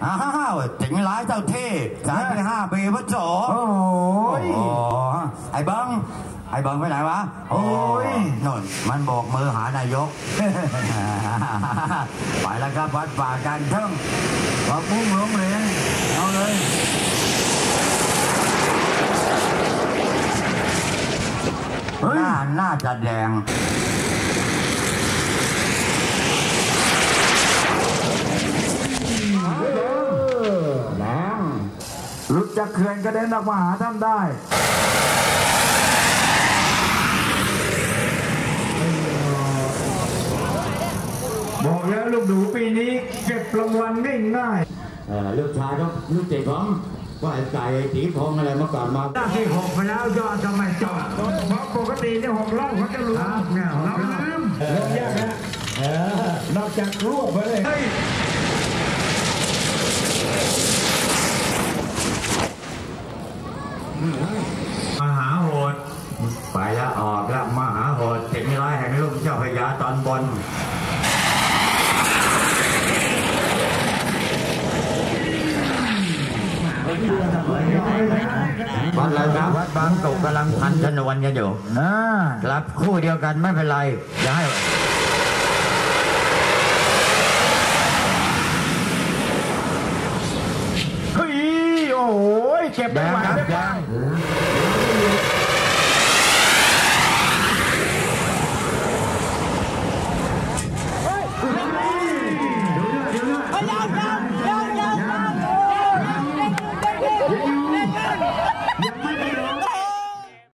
อ้าวถึงร้ายเจ้าเท่สายไป5 ปีพระโจโอ้ยไอ้เบิ้งไปไหนวะโอ้ยนนมันโบกมือหานายกไปแล้วครับวัดป่าการเทิงวัดพุ่งหลงเหลงเอาเลยน่าจะแดงหลุดจากเขื่อนกระเด็นออกมาหาท่านได้บอกแล้วลูกหนูปีนี้เก็บรางวัลง่ายๆลูกชายก็ลูกเจ็บของว่าไก่ตีพองอะไรมาก่อนมาได้ที่6ไปแล้วยอดทำไมจอดเพราะปกติที่6 รอบเขาจะรู้เนี่ยเราลืมเรื่องยากนะนอกจากรวบไปเลยมหาโหดไปแล้วออกแล้วมหาโหดถึงร้ายแห่งลุ่มเจ้าพระยาตอนบนวัดอะไรครับวัดบางตกกำลังพันธนวนกันอยู่ครับคู่เดียวกันไม่เป็นไรอย่าให้เฮ้ยโอ้ยเจ็บไปหมดเลย